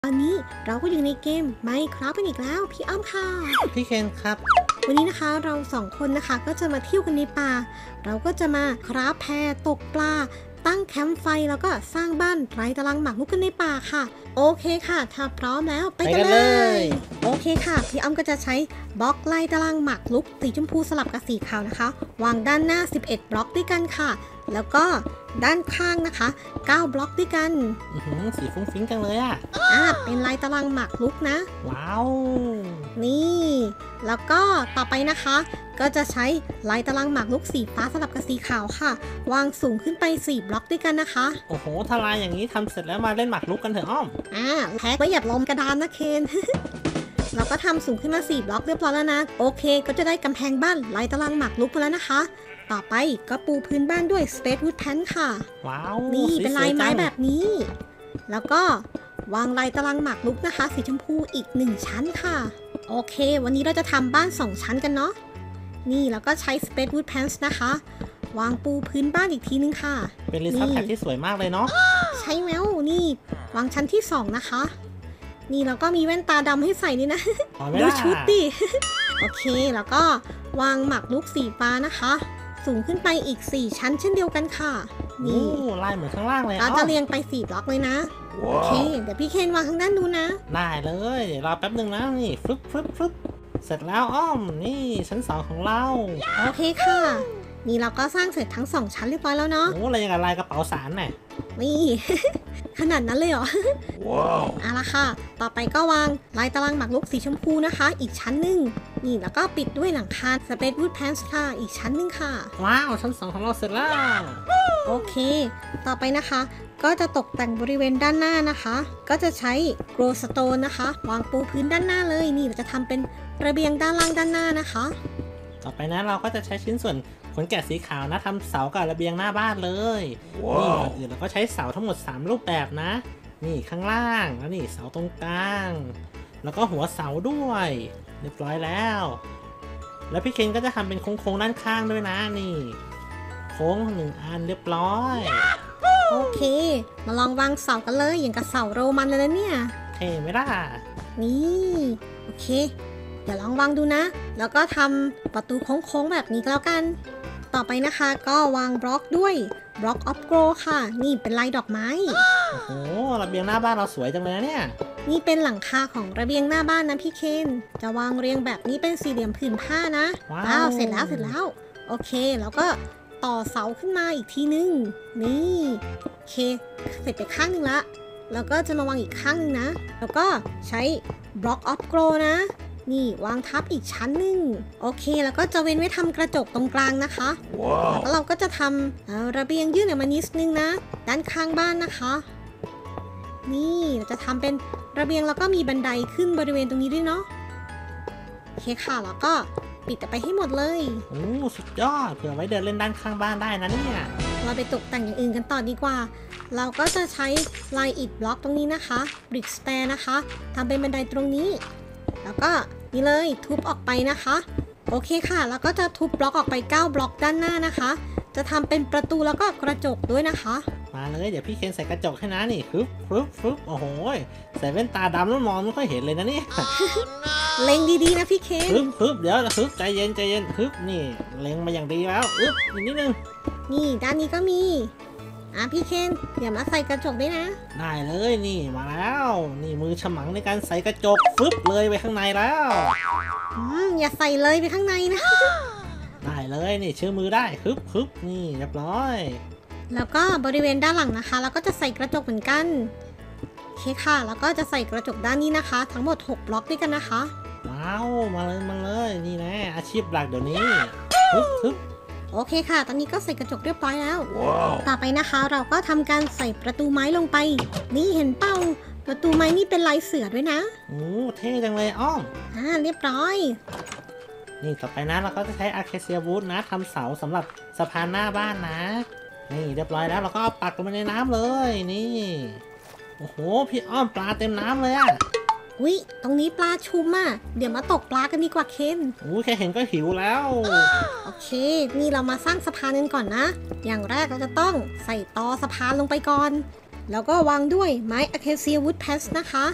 ตอนนี้เราก็อยู่ในเกม Minecraft กันอีกแล้วพี่อ้อมค่ะพี่เคนครับวันนี้นะคะเรา2คนนะคะก็จะมาเที่ยวกันในป่าเราก็จะมาคราฟแพตกปลาตั้งแคมป์ไฟแล้วก็สร้างบ้านไร้ตารางหมากรุกกันในป่าค่ะโอเคค่ะถ้าพร้อมแล้วไปกันเลยโอเคค่ะพี่อ้อมก็จะใช้บล็อกไล่ตารางหมากรุกสีชมพูสลับกับสีขาวนะคะวางด้านหน้า11บล็อกด้วยกันค่ะแล้วก็ด้านข้างนะคะ9บล็อกด้วยกันสีฟุ้งฟิ้งจังเลยเป็นลายตารางหมากรุกนะว้าวนี่แล้วก็ต่อไปนะคะก็จะใช้ลายตารางหมากรุกสีฟ้าสลับกับสีขาวค่ะวางสูงขึ้นไป4บล็อกด้วยกันนะคะโอ้โหถ้าลายอย่างนี้ทำเสร็จแล้วมาเล่นหมากรุกกันเถอะอ้อมแพ็คไว้หยับลมกระดานนะเคน เราก็ทำสูงขึ้นมา4บล็อกเรียบร้อยแล้วนะโอเคก็จะได้กำแพงบ้านลายตารางหมากรุกไปแล้วนะคะต่อไปก็ปูพื้นบ้านด้วย Space Wood Plank ค่ะว้าวนี่เป็นลายไม้แบบนี้แล้วก็วางลายตารางหมากรุกนะคะสีชมพูอีก1ชั้นค่ะโอเควันนี้เราจะทำบ้าน2ชั้นกันเนาะนี่แล้วก็ใช้ Space Wood Plank นะคะวางปูพื้นบ้านอีกทีนึงค่ะเป็นรีซอสแพ็คที่สวยมากเลยเนาะใช่แล้วนี่วางชั้นที่2นะคะนี่แล้วก็มีแว่นตาดำให้ใส่นี่นะดูชุดดิโอเคแล้วก็วางหมากรุกสีฟ้านะคะสูงขึ้นไปอีก4ชั้นเช่นเดียวกันค่ะนี่ลายเหมือนข้างล่างเลยเราจะเรียงไป4บล็อกเลยนะโอเคเดี๋ยวพี่เคนวางข้างด้านนู้นนะได้เลยรอแป๊บนึงนะนี่ฟึบเสร็จแล้วอ้อมนี่ชั้น2ของเราโอเคค่ะนี่เราก็สร้างเสร็จทั้ง2ชั้นเรียบร้อยแล้วเนาะโอ้อะไรอย่างลายกระเป๋าสารน่ะนี่ ขนาดนั้นเลยเหรอว้าวเอาละค่ะต่อไปก็วางลายตารางหมากรุกสีชมพูนะคะอีกชั้นหนึ่งนี่แล้วก็ปิดด้วยหลังคา Space Wood Plank ค่ะอีกชั้นหนึ่งค่ะว้าวชั้น2ของเราเสร็จแล้วโอเคต่อไปนะคะก็จะตกแต่งบริเวณด้านหน้านะคะก็จะใช้ Grow Stone นะคะวางปูพื้นด้านหน้าเลยนี่เราจะทำเป็นระเบียงด้านล่างด้านหน้านะคะต่อไปนะเราก็จะใช้ชิ้นส่วนขนแกะสีขาวนะทำเสากับระเบียงหน้าบ้านเลย wow. นี่ก่อนอื่นเราก็ใช้เสาทั้งหมด3รูปแบบนะนี่ข้างล่างแล้วนี่เสาตรงกลางแล้วก็หัวเสาด้วยเรียบร้อยแล้วแล้วพี่เคนก็จะทำเป็นโค้งๆด้านข้างด้วยนะนี่โค้ง1อันเรียบร้อยโอเคมาลองวางเสากันเลยอย่างกับเสาโรมันเลยนะเนี่ยเท่ไหมล่ะนี่โอเคเดี๋ยวลองวางดูนะแล้วก็ทำประตูโค้งๆแบบนี้ก็แล้วกันต่อไปนะคะก็วางบล็อกด้วยบล็อกออฟโกรค่ะนี่เป็นลายดอกไม้โอ้โหระเบียงหน้าบ้านเราสวยจังเลยเนี่ยนี่เป็นหลังคาของระเบียงหน้าบ้านนะพี่เคนจะวางเรียงแบบนี้เป็นสี่เหลี่ยมผืนผ้านะว้าวเสร็จแล้วโอเคแล้วก็ต่อเสาขึ้นมาอีกทีนึงนี่โอเคเสร็จไปข้างนึงละแล้วก็จะมาวางอีกข้างนึงนะแล้วก็ใช้บล็อกออฟโกรนะนี่วางทับอีกชั้นหนึ่งโอเคแล้วก็จะเว้นไว้ทำกระจกตรงกลางนะคะ wow. แล้วเราก็จะทำระเบียงยื่นออกมานิดนึงนะด้านข้างบ้านนะคะนี่เราจะทำเป็นระเบียงแล้วก็มีบันไดขึ้นบริเวณตรงนี้ด้วยเนาะโอเคค่ะแล้วก็ปิดไปให้หมดเลยโอ้สุดยอดเผื่อไว้เดินเล่นด้านข้างบ้านได้นะเนี่ยเราไปตกแต่งอย่างอื่นกันต่อดีกว่าเราก็จะใช้ลายอิฐบล็อกตรงนี้นะคะบริกสแตร์นะคะทำเป็นบันไดตรงนี้แล้วก็นี่เลยทุบออกไปนะคะโอเคค่ะแล้วก็จะทุบบล็อกออกไป9บล็อกด้านหน้านะคะจะทำเป็นประตูแล้วก็กระจกด้วยนะคะมาเลยเดี๋ยวพี่เคนใส่กระจกให้นะนี่ฟึบโอ้โหใส่แว่นตาดำแล้วมองไม่ค่อยเห็นเลยนะเนี่ยเล็งดีๆนะพี่เคนฟึบเดี๋ยวฟึบใจเย็นฟึบนี่เล็งมาอย่างดีแล้วอีกนิดนึงนี่ด้านนี้ก็มีพี่เคนเดี๋ยวมาใส่กระจกด้วยนะได้เลยนี่มาแล้วนี่มือฉมังในการใส่กระจกฟึบเลยไปข้างในแล้วอย่าใส่เลยไปข้างในนะได้เลยนี่เชื่อมือได้ฮึบนี่เรียบร้อยแล้วก็บริเวณด้านหลังนะคะเราก็จะใส่กระจกเหมือนกันโอเคค่ะแล้วก็จะใส่กระจกด้านนี้นะคะทั้งหมด6บล็อกด้วยกันนะคะว้าวมาเลยนี่นะอาชีพหลักเดี๋ยวนี้ฮึบโอเคค่ะตอนนี้ก็ใส่กระจกเรียบร้อยแล้ว wow. ต่อไปนะคะเราก็ทำการใส่ประตูไม้ลงไปนี่เห็นเป้าประตูไม้นี่เป็นลายเสือด้วยนะโอ้เท่จังเลยอ้อมเรียบร้อยนี่ต่อไปนะเราก็จะใช้อาร์เคเซียวูดนะทำเสาสำหรับสะพานหน้าบ้านนะนี่เรียบร้อยแล้วเราก็เอาปักลงไปในน้ำเลยนี่โอ้โหพี่อ้อมปลาเต็มน้ำเลยอุ๊ยตรงนี้ปลาชุมเดี๋ยวมาตกปลากันดีกว่าเคนแค่เห็นก็หิวแล้วโอเคนี่เรามาสร้างสะพานกันก่อนนะอย่างแรกเราจะต้องใส่ตอสะพานลงไปก่อนแล้วก็วางด้วยไม้อะเคเซียวูดแพสนะคะ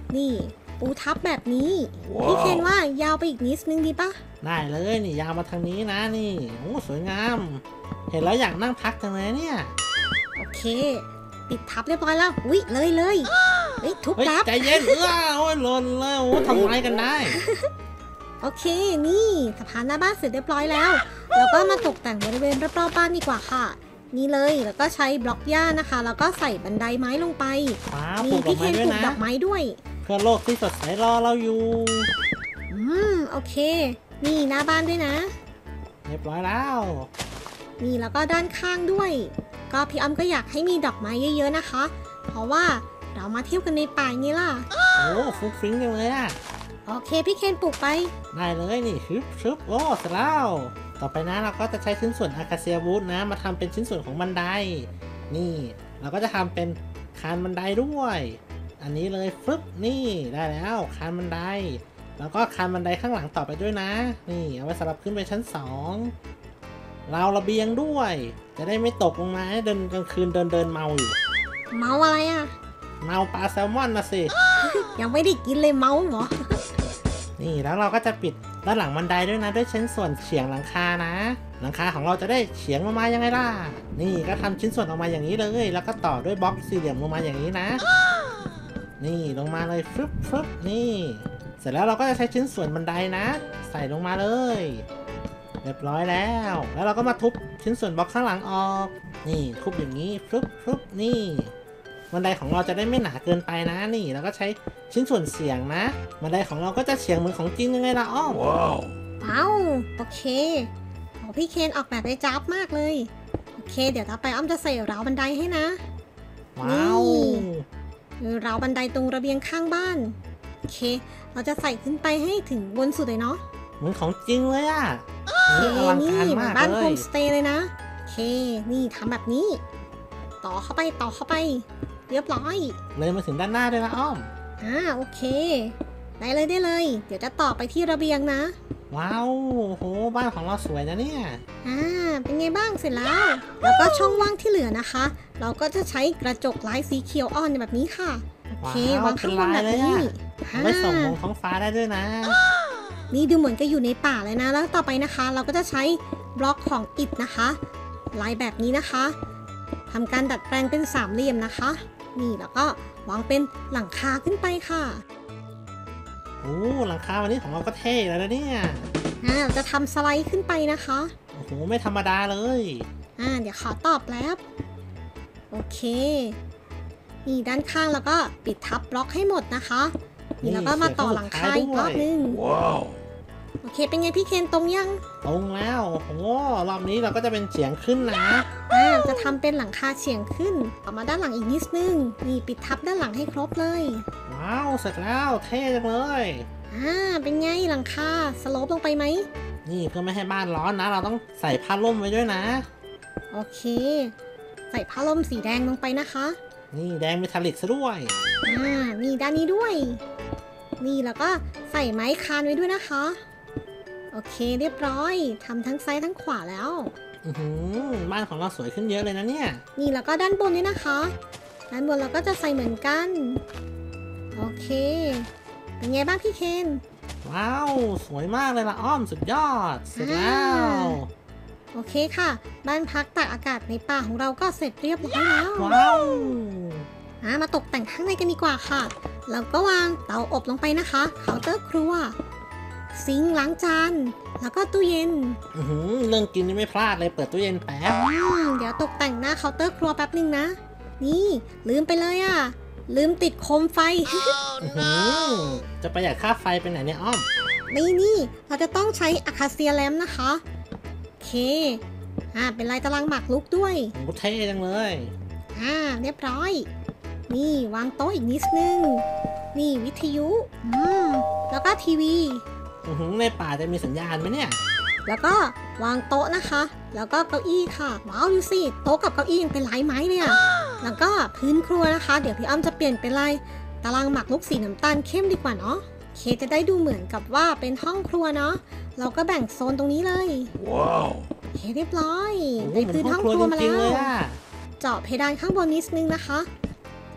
นี่ปูทับแบบนี้พี่เคนว่ายาวไปอีกนิดนึงดีปะได้เลยนี่ยาวมาทางนี้นะนี่โอ้สวยงามเห็นแล้วอยากนั่งพักจังเลยเนี่ยโอเค ปิดทับเรียบร้อยแล้ววิเลยเฮ้ยทุบเฮ้ยทับใจเย็นโอ้ยหล่นเลยโอ้ทำไรกันได้โอเคนี่สะพานหน้าบ้านเสร็จเรียบร้อยแล้วแล้วก็มาตกแต่งบริเวณรอบๆบ้านดีกว่าค่ะ นี่เลยแล้วก็ใช้บล็อกหญ้านะคะ แล้วก็ใส่บันไดไม้ลงไปว้าวมีปลูกดอพี่กเคนไม้ด้วยปลูกนะดอกไม้ด้วยเพื่อโลกที่สดใสรอเราอยู่โอเค นี่หน้าบ้านด้วยนะเรียบร้อยแล้วนี่แล้วก็ด้านข้างด้วย ก็พี่อ้อมก็อยากให้มีดอกไม้เยอะๆนะคะ เพราะว่าเรามาเที่ยวกันในป่าอย่างนี้ล่ะโอ้ฟรุ้งฟริ้งจังเลยอะโอเคพี่เคนปลูกไปได้เลยนี่ชึบโอ้เสร็จแล้วต่อไปนะเราก็จะใช้ชิ้นส่วนอาคาเซียวูดนะมาทำเป็นชิ้นส่วนของบันไดนี่เราก็จะทำเป็นคานบันไดด้วย อันนี้เลยฟึบนี่ได้แล้วคานบันไดแล้วก็คานบันไดข้างหลังต่อไปด้วยนะนี่เอาไว้สำหรับขึ้นไปชั้น2ราวระเบียงด้วย จะได้ไม่ตกลงมาให้เดินกลางคืนเดินเมาอยู่เมาอะไรอ่ะเมาปลาแซลมอนนะสิยังไม่ได้กินเลยเมาเหรอนี่แล้วเราก็จะปิดด้านหลังบันไดด้วยนะด้วยชิ้นส่วนเฉียงหลังคานะหลังคาของเราจะได้เฉียงลงมายังไงล่ะนี่ก็ทำชิ้นส่วนออกมาอย่างนี้เลยแล้วก็ต่อด้วยบล็อกสี่เหลี่ยมลงมาอย่างนี้นะนี่ลงมาเลยฟึบนี่เสร็จแล้วเราก็จะใช้ชิ้นส่วนบันไดนะ ใส่ลงมาเลยเรียบร้อยแล้วเราก็มาทุบชิ้นส่วนบล็อกข้างหลังออกนี่ทุบอย่างนี้ฟึบนี่บันไดของเราจะได้ไม่หนาเกินไปนะนี่แล้วก็ใช้ชิ้นส่วนเสียงนะบันไดของเราก็จะเฉียงเหมือนของจริงยังไงล่ะอ้อมว้าวโอเคโอ้พี่เคนออกแบบได้จ้าบมากเลยโอเค เดี๋ยวต่อไปอ้อมจะใส่ราวบันไดให้นะว้าวราวบันไดตรงระเบียงข้างบ้านโอเค เราจะใส่ขึ้นไปให้ถึงบนสุดเลยเนาะเหมือนของจริงเลยอ่ะโอเคอลังนี่การเหมือมาน กบ้านเลโฮยมสเตย์เลยนะโอเค นี่ทำแบบนี้ ต่อเข้าไปเรียบร้อยเลยมาถึงด้านหน้าด้วยนะอ้อมโอเคได้เลยเดี๋ยวจะต่อไปที่ระเบียงนะว้าวโหบ้านของเราสวยนะเนี่ยเป็นไงบ้างเสร็จแล้ว แล้วก็ช่องว่างที่เหลือนะคะ เราก็จะใช้กระจกลายสีเขียวอ่อนแบบนี้ค่ะโอเควางข้างบนแบบนี้เอาไว้ส่องมองท้องฟ้าได้ด้วยนะนี่ดูเหมือนจะอยู่ในป่าเลยนะ แล้วต่อไปนะคะ เราก็จะใช้บล็อกของอิฐนะคะ ลายแบบนี้นะคะทำการดัดแปลงเป็นสามเหลี่ยมนะคะ นี่แล้วก็วางเป็นหลังคาขึ้นไปค่ะโอ้หลังคาวันนี้ของเราก็เท่แล้วนะเนี่ยเราจะทำสไลด์ขึ้นไปนะคะโอ้โหไม่ธรรมดาเลยเดี๋ยวขอตอบแล้วโอเคนี่ด้านข้างแล้วก็ปิดทับบล็อกให้หมดนะคะนี่แล้วก็มาต่อหลังคาอีกรอบนึงว้าวโอเคเป็นไงพี่เคนตรงยังตรงแล้วโอ้โหรอบนี้เราก็จะเป็นเฉียงขึ้นนะจะทำเป็นหลังคาเฉียงขึ้นออกมาด้านหลังอีกนิดนึงนี่ปิดทับด้านหลังให้ครบเลยว้าวเสร็จแล้วเท่จังเลยเป็นไงหลังคาสโลปลงไปไหมนี่เพื่อไม่ให้บ้านร้อนนะ เราต้องใส่ผ้าร่มไว้ด้วยนะโอเคใส่ผ้าล่มสีแดงลงไปนะคะนี่แดงเมทัลลิกซะด้วยนี่ด้านนี้ด้วย นี่แล้วก็ใส่ไม้คานไว้ด้วยนะคะโอเคเรียบร้อยทำทั้งซ้ายทั้งขวาแล้วบ้านของเราสวยขึ้นเยอะเลยนะเนี่ยนี่แล้วก็ด้านบนด้วยนะคะ ด้านบนเราก็จะใส่เหมือนกันโอเคเป็นไงบ้างพี่เคนว้าวสวยมากเลยล่ะอ้อมสุดยอดเสร็จแล้วโอเคค่ะ บ้านพักตากอากาศในป่าของเราก็เสร็จเรียบร้อยแล้วว้าวมาตกแต่งข้างในกันดีกว่าค่ะแล้วก็วางเตาอบลงไปนะคะเคาน์เตอร์ครัวซิงค์ล้างจานแล้วก็ตู้เย็นเรื่องกินนี่ไม่พลาดเลยเปิดตู้เย็นแป๊บเดี๋ยวตกแต่งหน้าเคาน์เตอร์ครัวแป๊บนึงนะนี่ลืมไปเลยลืมติดโคมไฟจะประหยัดค่าไฟไปไหนเนี่ยอ้อมนี่เราจะต้องใช้อะคาเซียแลมนะคะโอเคเป็นลายตารางหมากรุกด้วยโอ้เท่จังเลยเรียบร้อย นี่วางโต๊ะอีกนิดนึงนี่วิทยุแล้วก็ทีวีในป่าจะมีสัญญาณไหมเนี่ยแล้วก็วางโต๊ะนะคะ แล้วก็เก้าอี้ค่ะว้าวดูสิโต๊ะกับเก้าอี้ยังเป็นลายไม้เลยแล้วก็พื้นครัวนะคะ เดี๋ยวพี่อ้อมจะเปลี่ยนเป็นลายตารางหมากรุกสีน้ำตาลเข้มดีกว่าเนาะเคจะได้ดูเหมือนกับว่าเป็นห้องครัวเนาะเราก็แบ่งโซนตรงนี้เลยว้าวเคเรียบร้อยโอ้โหได้พื้นห้องครัวมาจริแล้งๆเลวยอะเจาะเพดานข้างบนนิดนึงนะคะ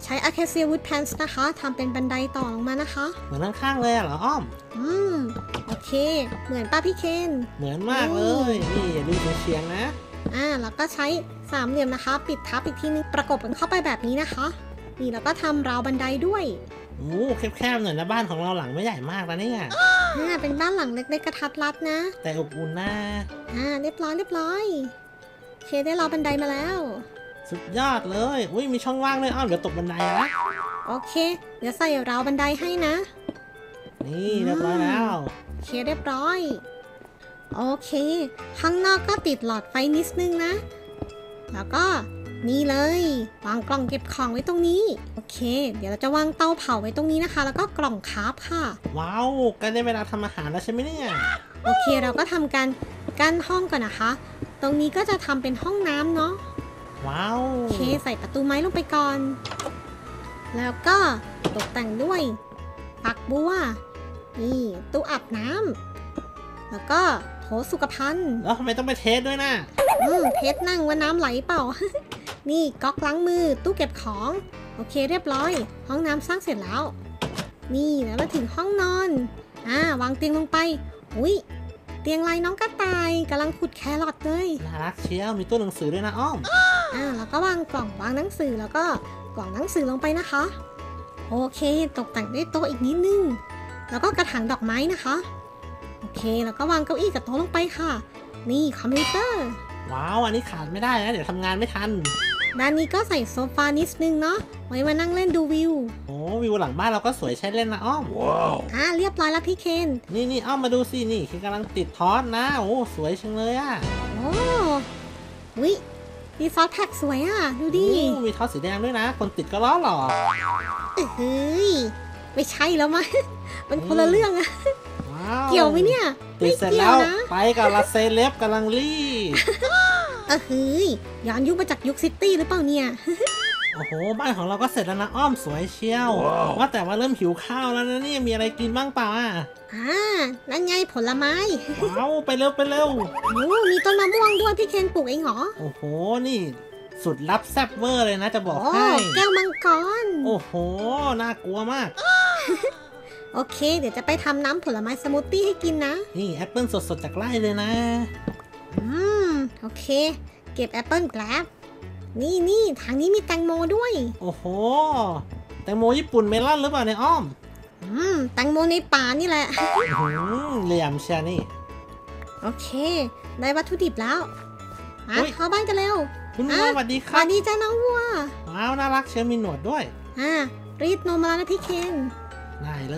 ใช้ Acacia Wood Planks นะคะทำเป็นบันไดต่อลงมานะคะเหมือนข้างๆเลยอะเหรออ้อมโอเค เหมือนป้าพี่เคนเหมือนมากเลยนี่อย่าดูเฉียงๆนะแล้วก็ใช้สามเหลี่ยมนะคะ ปิดทับอีกทีนึงประกบกันเข้าไปแบบนี้นะคะ นี่แล้วก็ทำราวบันไดด้วยโอ้แคบๆหน่อยนะบ้านของเราหลังไม่ใหญ่มากนะเนี่ยเป็นบ้านหลังเล็กๆกระทัดรัดนะแต่อบอุ่นนะเรียบร้อยโอเคได้ราวบันไดมาแล้วสุดยอดเลยอุ้ยมีช่องว่างด้วยอ้อมเดี๋ยวตกบันไดนะโอเค เดี๋ยวใส่ราวบันไดให้นะนี่เรียบร้อยแล้วโอเคเรียบร้อย โอเค ข้างนอกก็ติดหลอดไฟนิดนึงนะ แล้วก็นี่เลยวางกล่องเก็บของไว้ตรงนี้ โอเค เดี๋ยวเราจะวางเตาเผาไว้ตรงนี้นะคะ แล้วก็กล่องคาร์บค่ะว้าวใกล้ได้เวลาทำอาหารแล้วใช่ไหมเนี่ยโอเคเราก็ทำการกั้นห้องก่อนนะคะ ตรงนี้ก็จะทำเป็นห้องน้ำเนาะว้าวโอเคใส่ประตูไม้ลงไปก่อน แล้วก็ตกแต่งด้วยฝักบัว นี่ตู้อาบน้ำแล้วก็โถสุขภัณฑ์แล้วทำไมต้องไปเทสด้วยนะเทสนั่งว่าน้ำไหลเปล่า นี่ก๊อกล้างมือตู้เก็บของ โอเคเรียบร้อย ห้องน้ำสร้างเสร็จแล้ว นี่แล้วมาถึงห้องนอนวางเตียงลงไปอุ้ยเตียงลายน้องกระต่ายกำลังขุดแครอทเลยน่ารักเชียวมีตู้หนังสือด้วยนะอ้อมแล้วก็วางกล่องวางหนังสือแล้วก็กล่องหนังสือลงไปนะคะ โอเค ตกแต่งด้วยโต๊ะอีกนิดนึง แล้วก็กระถางดอกไม้นะคะ โอเคแล้วก็วางเก้าอี้กับโต๊ะลงไปค่ะ นี่คอมพิวเตอร์ว้าวอันนี้ขาดไม่ได้นะเดี๋ยวทำงานไม่ทันด้านนี้ก็ใส่โซฟานิดนึงเนาะไว้มานั่งเล่นดูวิวโอ้วิวหลังบ้านเราก็สวยใช้เล่นนะอ้อม ว้าวเรียบร้อยแล้วพี่เคนนี่อ้อมมาดูสินี่คือกำลังติดทอสนะโอ้สวยจังเลยอ่ะโอ้วิดีซอสแท็กสวยดูดิมีทอสสีแดงด้วยนะ คนติดก็ล้อหล่อเฮ้ยไม่ใช่แล้วมั้ย มันคนละเรื่องอะว้าวเกี่ยวไหมเนี่ยติดเสร็จแล้วไปกับลาเซเลบกำลังรีบเฮ้ยย้อนยุคมาจากยุคซิตี้หรือเปล่าเนี่ยโอ้โหบ้านของเราก็เสร็จแล้วนะอ้อมสวยเชียวว่าแต่ว่าเริ่มหิวข้าวแล้วนะเนี่ยมีอะไรกินบ้างเปล่านั่นไงผลไม้ว้าวไปเร็วไปเร็วมีต้นมะม่วงด้วยพี่เคนปลูกเองเหรอโอ้โหนี่สุดลับแซ่บเวอร์เลยนะจะบอกให้แก้วมังกรโอ้โหน่ากลัวมากโอเค เดี๋ยวจะไปทำน้ำผลไม้สมูทตี้ให้กินนะนี่แอปเปิลสดๆจากไร่เลยนะโอเค เก็บแอปเปิลแกลบนี่ทางนี้มีแตงโมด้วยโอ้โหแตงโมญี่ปุ่นเมลอนหรือเปล่าเนี่ยอ้อมแตงโมในป่านี่แหละเหลี่ยมเชียนี่โอเค ได้วัตถุดิบแล้วเข้าบ้านกันเร็วคุณวัวสวัสดีคสรับวัสดีจ้าน้องวัวว้าวน่ารักเชียวมีหนวดด้วยรีดนมมาแล้วนะพี่เคนได้เลย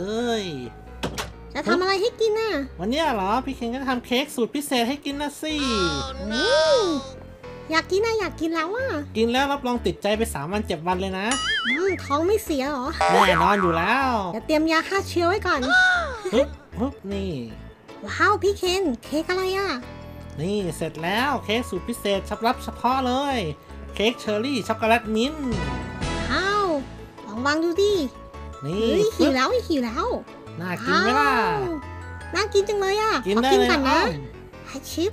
จะทำอะไรให้กินน่ะวันนี้เหรอพี่เคนก็จะทำเค้กสูตรพิเศษให้กินนะสิอยากกินแล้วอ่ะกินแล้วรับรองติดใจไป3 วัน 7 วันเลยนะท้องไม่เสียหรอแน่นอนอยู่แล้วเดี๋ยวเตรียมยาฆ่าเชื้อไว้ก่อนฮึบนี่ว้าวพี่เคนเค้กอะไรอ่ะนี่เสร็จแล้วเค้กสูตรพิเศษสำหรับเฉพาะเลย เค้กเชอร์รี่ช็อกโกแลตมิ้นท์ลองวางดูดินี่หิวแล้วน่ากินไหมล่ะน่ากินจังเลยอ่ะกินได้ขอเลยก่อนอ้นะอมฮัชิป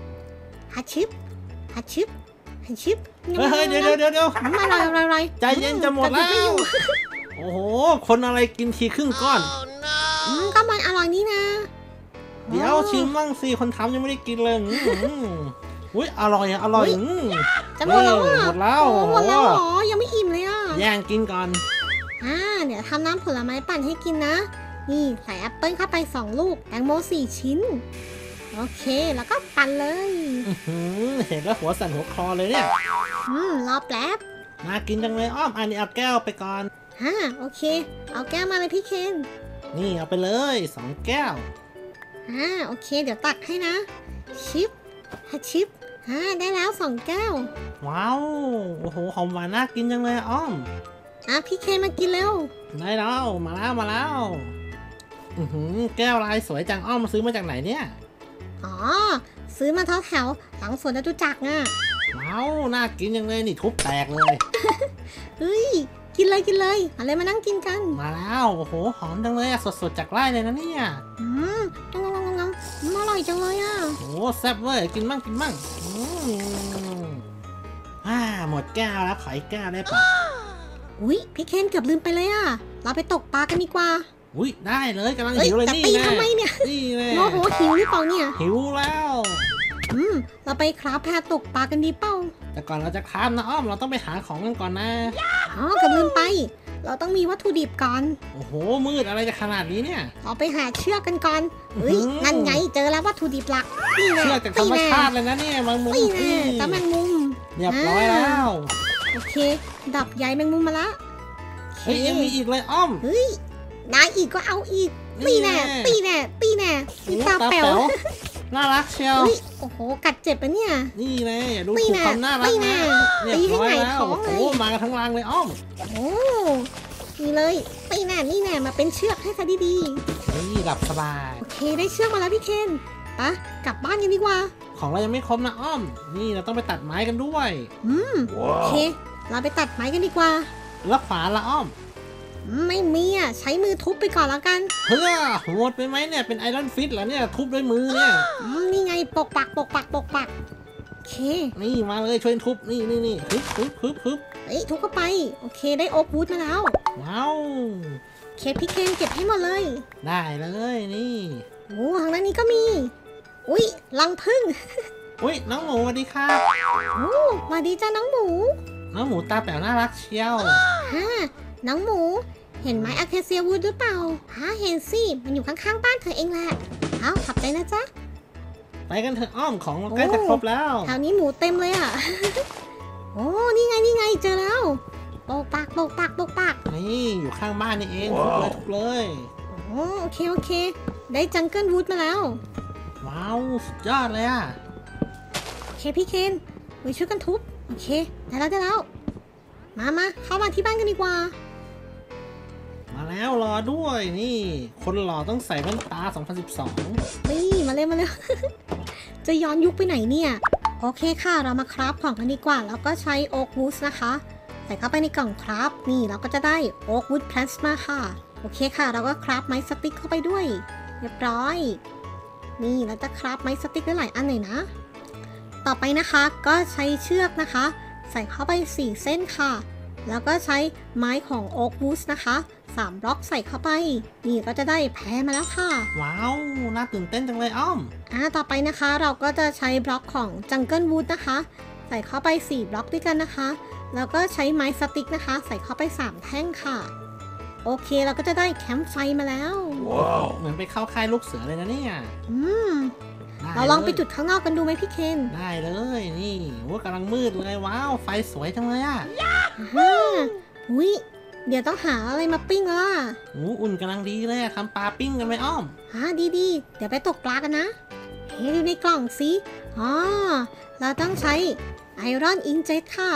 เฮ้ยเดี๋ยวอะไรใจเย็นจะหมดแล้ว โอ้โห คนอะไรกินทีครึ่งก้อนก็มันอร่อยนี่นะเดี๋ยวชิมมั่งสิคนทำยังไม่ได้กินเลยอุ้ยอร่อยจะหมดแล้วอ่ะหมดแล้วหมดแล้วเหรอยังไม่อิ่มเลยอ่ะแย่งกินก่อนเดี๋ยวทำน้ำผลไม้ปั่นให้กินนะ นี่ใส่แอปเปิ้ลเข้าไป2 ลูกแตงโม4 ชิ้น โอเคแล้วก็ปั่นเลยเห็นแล้วหัวสั่นหัวคลอเลยเนี่ยรอแป๊บน่ากินจังเลยอ้อมอันนี้เอาแก้วไปก่อนโอเค เอาแก้วมาเลยพี่เคนนี่เอาไปเลย2 แก้วโอเค เดี๋ยวตักให้นะ ชิปได้แล้ว2 แก้วว้าวโอ้โหหอมหวานน่ากินจังเลยอ้อมพี่เคนมากินเร็วได้แล้วมาแล้วแก้วลายสวยจังอ้อมมาซื้อมาจากไหนเนี่ยซื้อมาแถวหลังสวนจตุจักรน่ะว้าวน่ากินจังเลยนี่ทุบแตกเลยเฮ้ยกินเลยอะไรมานั่งกินกันมาแล้วโอ้โหหอมจังเลยอะสดๆจากไร่เลยนะเนี่ยงอร่อยจังเลยอ่ะโอ้แซ่บเว้ยกินมั่งหมดแก้วแล้วขออีกแก้วได้ปะอุ๊ยพี่เคนเกือบลืมไปเลยอะเราไปตกปลากันดีกว่าอุ้ยได้เลยกำลังเอ้ยหิวเลยจะนี่ตีแน่ทำไมเนี่ยนี่แน่โมโหหิวหรือเปล่าเนี่ยหิวแล้วเราไปคราฟแพตกปลากันดีเป้าแต่ก่อนเราจะคราฟนะอ้อมเราต้องไปหาของกันก่อนนะอ๋อเกือบลืมไป เราต้องมีวัตถุดิบก่อนโอ้โหมืดอะไรจะขนาดนี้เนี่ยเราไปหาเชือกกันก่อนเฮ้ยอื้อหือนั่นไงเจอแล้ววัตถุดิบหลักนี่แน่เชื่อกจากธรรมชาติเลยนะเนี่ยบางมุมนี่แน่ตาแมงมุมเรียบร้อยแล้วโอเค ดับใยแมงมุมมาละโอเคเฮ้ยยังมีอีกเลยอ้อมเฮ้ยนายอีกก็เอาอีกนี่ตีแน่แน่ตีแน่ตีแน่มีตาแป๋วน่ารักเชียวเฮ้ยโอ้โหกัดเจ็บปะเนี่ยนี่แน่ดูนี่ถูกแน่ความน่ารักนี่แน่นะเรียตีบให้ร้อยหงายแล้วท้องโอ้เลโหยมากันทั้งรังเลยอ้อมโอ้นี่เลยนี่แน่มาเป็นเชือกให้ซะดีนี่หลับสบายๆโอเคได้เชือกมาแล้วพี่เคนไปะกลับบ้านกันดีกว่าของเรายังไม่ครบนะอ้อม นี่เราต้องไปตัดไม้กันด้วยโอเค เราไปตัดไม้กันดีกว่าแล้วขวานละอ้อมไม่มีอ่ะใช้มือทุบไปก่อนแล้วกันเพื่อโหดไปไหมเนี่ยเป็นไอรอนฟิตเหรอเนี่ยทุบด้วยมือเนี่ยนี่ไงปกปักโอเคนี่มาเลยช่วยทุบนี่ฮึบเอ้ยทุบเข้าไปโอเคได้โอ๊กวูดมาแล้วว้าวโอเคพี่เคนเก็บให้หมดเลยได้เลยนี่โอ้ทางด้านนี้ก็มี อุ๊ยรังผึ้งอุ้ยน้องหมูสวัสดีครับโอ้มาดีจ้าน้องหมูน้องหมูตาแป๋วน่ารักเชียวฮ่าน้องหมู เห็นไม้อะเคเซียวูดหรือเปล่าเห็นสิมันอยู่ข้างๆบ้านเธอเองแหละเอาขับใจนะจ๊ะไปกันเถอะอ้อมของเราใกล้จะครบแล้วแถวนี้หมูเต็มเลยอ่ะ โอ้นี่ไงเจอแล้วโปกปักนี่อยู่ข้างบ้านนี่เองทุบเลยโอ้โอเคได้จังเกิลวูดมาแล้วว้าวสุดยอดเลยอ่ะโอเคพี่เคนไปช่วยกันทุบโอเคได้แล้วมาเข้ามาที่บ้านกันดีกว่ามาแล้วรอด้วยนี่ คนหล่อต้องใส่แว่นตา 2012 นี่มาเลย จะย้อนยุคไปไหนเนี่ยโอเคค่ะเรามาคราฟของกันดีกว่าแล้วก็ใช้โอ๊กวูดนะคะใส่เข้าไปในกล่องคราฟนี่เราก็จะได้โอ๊กวูดพลาสมาค่ะโอเคค่ะเราก็คราฟไม้สติ๊กเข้าไปด้วยเรียบร้อยนี่เราจะคราฟไม้สติ๊กได้หลายอันเลยนะต่อไปนะคะก็ใช้เชือกนะคะ ใส่เข้าไป4เส้นค่ะแล้วก็ใช้ไม้ของโอ๊กวูดนะคะ3บล็อกใส่เข้าไปนี่ก็จะได้แพรมาแล้วค่ะว้าวน่าตื่นเต้นจังเลยอ้อมต่อไปนะคะเราก็จะใช้บล็อกของ Jungle Wood นะคะ ใส่เข้าไป4บล็อกด้วยกันนะคะ แล้วก็ใช้ไม้สติ๊กนะคะ ใส่เข้าไป3แท่งค่ะโอเคเราก็จะได้แคมป์ไฟมาแล้วเหมือนไปเข้าค่ายลูกเสือเลยนะเนี่ย ด้เราลองไปจุดข้างนอกกันดูไหมพี่เคนได้เลยนี่ว่ากำลังมืดเลยว้าวไฟสวยจังเลยอ่ะอุ้ยเดี๋ยวต้องหาอะไรมาปิ้งแล้วล่ะอุ่นกำลังดีเลยอะทำปลาปิ้งกันไหมอ้อมดีเดี๋ยวไปตกปลากันนะเฮ้ยดูในกล่องสิเราต้องใช้ไอรอนอินเจ็ตค่ะ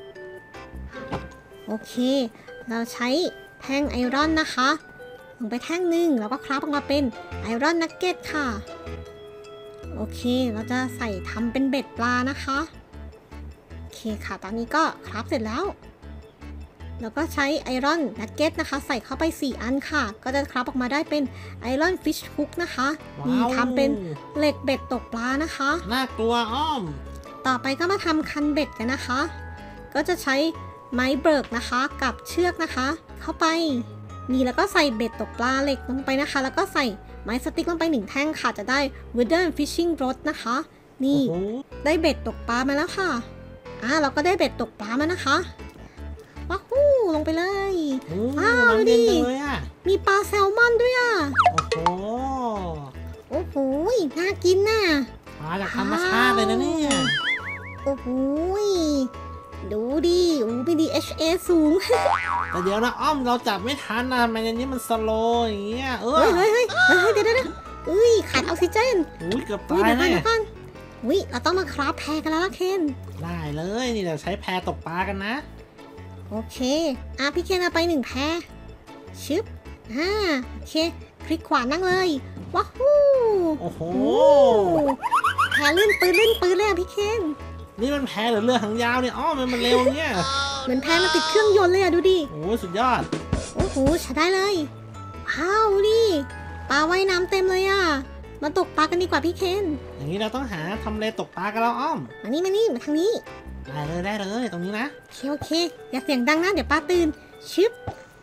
โอเคเราใช้แท่งไอรอนนะคะลงไปแท่งหนึ่งแล้วก็คราฟออกมาเป็นไอรอนนักเก็ตค่ะโอเคเราจะใส่ทำเป็นเบ็ดปลานะคะโอเคค่ะตอนนี้ก็คราฟเสร็จแล้วแล้วก็ใช้ไอรอนนักเก็ตนะคะใส่เข้าไป4อันค่ะก็จะคราฟออกมาได้เป็นไอรอนฟิชฮุกนะคะนี่ว้าวทำเป็นเหล็กเบ็ดตกปลานะคะน่ากลัวอ้อมต่อไปก็มาทำคันเบ็ดกันนะคะ ก็จะใช้ไม้เบิกนะคะกับเชือกนะคะ เข้าไปนี่แล้วก็ใส่เบ็ดตกปลาเหล็กลงไปนะคะ แล้วก็ใส่ไม้สติ๊กลงไป1แท่งค่ะจะได้ wooden fishing rod นะคะนี่โอ้โหได้เบ็ดตกปลามาแล้วค่ะเราก็ได้เบ็ดตกปลามานะคะว้าวลงไปเลย ว้าวน้ำเย็นดิจังเลยอ่ะมีปลาแซลมอนด้วยอ่ะโอ้โหโอ้โหน่ากินน่ะมาจากธรรมชาติเลยนะเนี่ยโอ้โหดูดิมี DHA สูงแต่เดี๋ยวนะอ้อมเราจับไม่ทันนะมันอันนี้มันสโลว์อย่างเงี้ยเฮ้ยเดี๋ยวขาดออกซิเจนอุ้ยเกือบอุ้ยตายเดี๋ยวก่อนแน่เดี๋ยวก่อนอุ้ยเราต้องมาคราฟแพรกันแล้วล่ะเคนได้เลยนี่เดี๋ยวใช้แพตกปลากันนะโอเคพี่เคนเอาไป1แพรชึบโอเคคลิกขวานั่งเลยว้าวโอ้โหแพรลื่นปืนเลยอ่ะพี่เคนนี่มันแพหรือเรือหางยาวเนี่ยอ้อมมันเร็วเนี่ยเหมือนแพรมาติดเครื่องยนต์เลยอ่ะดูดิโอ้สุดยอดโอ้โหใช้ได้เลยว้าวดิปลาว่ายน้ำเต็มเลยอ่ะมาตกปลากันดีกว่าพี่เคนอย่างนี้เราต้องหาทำเลตกปลากันแล้วอ้อมมานี่มาทางนี้ได้เลยตรงนี้นะโอเคอย่าเสียงดังนะเดี๋ยวป้าตื่นชึบ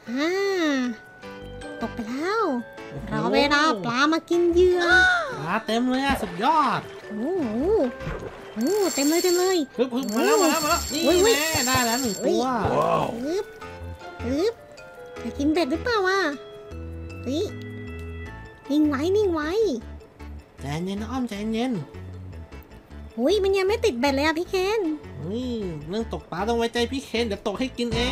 ตกไปแล้วรอเวลาปลามากินเหยื่อปลาเต็มเลยอะสุดยอดโอ้โหเต็มเลยปึ๊บมาแล้วนี่แน่ได้แล้ว1 ตัวอึ๊บจะกินเบ็ดหรือเปล่าวะเฮ้ยนิ่งไว้ใจเย็นนะอ้อมใจเย็นอุ้ยมันยังไม่ติดเบ็ดเลยอะพี่เคนเรื่องตกปลาต้องไว้ใจพี่เคนเดี๋ยวตกให้กินเอง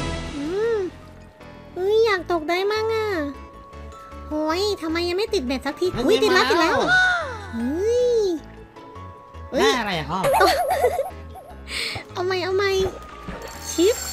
อยากตกได้มั่งอะโอ้ยทำไมยังไม่ติดเบ็ดสักทีอุ้ยติดแล้วเฮ้ยได้อะไรอ่ะอ้อมเอาไหมชิป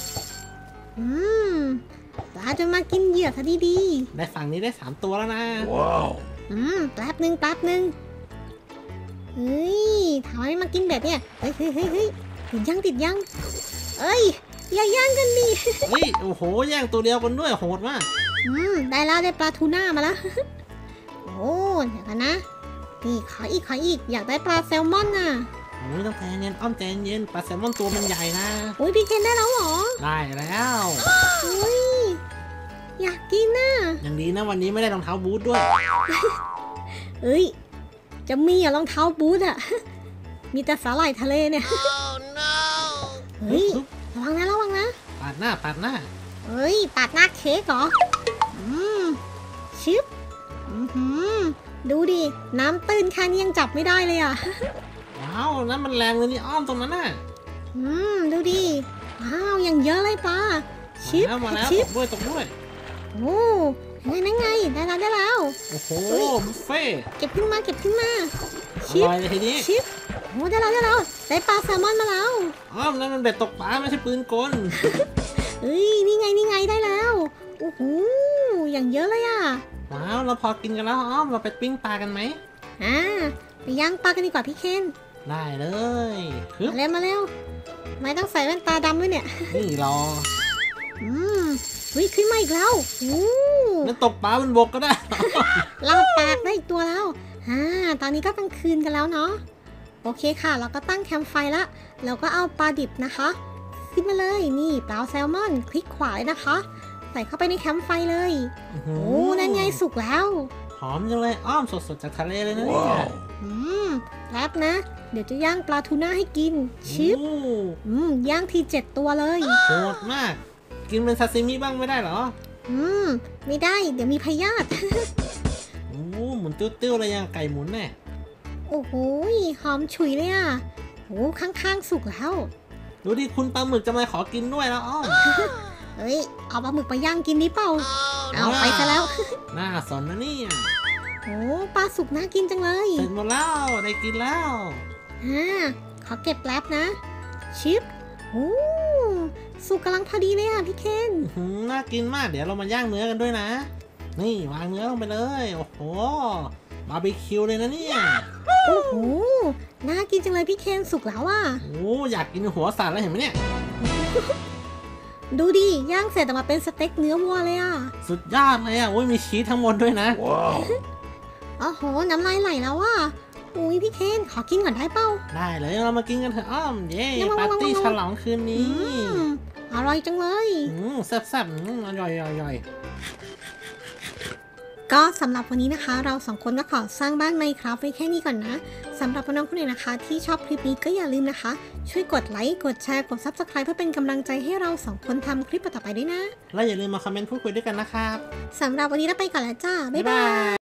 ปลาจะมากินเหยื่อซะดีได้ฝั่งนี้ได้3 ตัวแล้วนะแป๊บหนึ่งเฮ้ยทำไมมากินเบ็ดเนี่ยเฮ้ยติดยังเอ้ยอย่าย่างกันดิเฮ้ยโอ้โหแย่งตัวเดียวกันด้วยโหดมากได้ปลาทูน่ามาแล้ว โอ้เดี๋ยวกันนะนี่ขออีกอยากได้ปลาแซลมอนน่ะต้องใจเย็นอ้อมใจเย็นปลาแซลมอนตัวมันใหญ่นะอุ้ยพี่เคนได้แล้วเหรอได้แล้วอุ้ยอยากกินน่ะอย่างดีนะวันนี้ไม่ได้รองเท้าบูทด้วยเอ้ยจะมีรองเท้าบูทอะ มีแต่สาหร่ายทะเลเนี่ย เฮ้ยระวังนะปาดหน้าเฮ้ยปาดหน้าเค้กเหรอชึบดูดิน้ำตื้นแค่นี้ยังจับไม่ได้เลยอะว้าวนั่นมันแรงเลยนี่อ้อมตรงนั้นน่ะดูดิว้าวยังเยอะเลยปลาชิปมาแล้วตกด้วยโอ้นั่นไงได้แล้วโอ้โหบุฟเฟ่เก็บขึ้นมาอร่อยเลยทีนี้ชิปโอ้ได้แล้วได้ปลาแซลมอนมาแล้วอ้อมนั่นมันเบ็ดตกปลาไม่ใช่ปืนกลเฮ้ยนี่ไงได้แล้วโอ้โหอย่างเยอะเลยอ่ะว้าวเราพอกินกันแล้วอ้อมเราไปปิ้งปลากันไหมไปย่างปลากันดีกว่าพี่เคนได้เลยมาเร็วไม่ต้องใส่แว่นตาดำด้วยเนี่ยนี่รอวิ่งขึ้นมาอีกแล้วนั่นตกปลาบนบกก็ได้ลาบปากได้อีกตัวแล้วตอนนี้ก็กลางคืนกันแล้วเนาะโอเคค่ะเราก็ตั้งแคมป์ไฟละเราก็เอาปลาดิบนะคะขึ้นมาเลยนี่ปลาแซลมอนคลิกขวาเลยนะคะใส่เข้าไปในแคมป์ไฟเลยนั่นไงสุกแล้วหอมจังเลยอ้อมสดจากทะเลเลยนะเนี่ยแป๊บนะเดี๋ยวจะย่างปลาทูน่าให้กินชิปย่างที7 ตัวเลยโหดมากกินเป็นซาซิมิบ้างไม่ได้เหรอไม่ได้เดี๋ยวมีพยาธิหมุนติ้วๆอะไรอย่างไก่หมุนแน่โอ้โหหอมฉุยเลยอ่ะข้างๆสุกแล้วดูดิคุณปลาหมึกจะมาขอกินด้วยแล้วอ้อมเฮ้ยเอาปลาหมึกไปย่างกินดิเปล่าเอาไปซะแล้วน่าสนนะเนี่ยปลาสุกน่ากินจังเลยเสร็จหมดแล้วได้กินแล้วขอเก็บแป๊บนะชิปสุกกำลังพอดีเลยอ่ะพี่เคนน่ากินมากเดี๋ยวเรามาย่างเนื้อกันด้วยนะนี่วางเนื้อลงไปเลยโอ้โหบาร์บีคิวเลยนะเนี่ยโอ้โหน่ากินจังเลยพี่เคนสุกแล้วอ่ะอยากกินหัวสัตว์แล้วเห็นไหมเนี่ยดูดิย่างเสร็จออกมาเป็นสเต็กเนื้อวัวเลยอ่ะสุดยอดเลยอ่ะมีชีสทั้งหมดด้วยนะว้าวโอ้โหน้ำลายไหลแล้วอ่ะพี่เคนขอกินก่อนได้เปล่าได้เลยเรามากินกันเถอะอ้อมเย่ปาร์ตี้ฉลองคืนนี้อร่อยจังเลยแซ่บๆอร่อยก็สำหรับวันนี้นะคะเรา2 คนก็ขอสร้างบ้านไมค์ครับไว้แค่นี้ก่อนนะสำหรับน้องๆคนไหนนะคะที่ชอบคลิปนี้ก็อย่าลืมนะคะช่วยกดไลค์กดแชร์กด Subscribe เพื่อเป็นกำลังใจให้เรา2 คนทำคลิปต่อไปด้วยนะและอย่าลืมมาคอมเมนต์พูดคุยด้วยกันนะครับสำหรับวันนี้เราไปก่อนแล้วจ้าบ๊ายบาย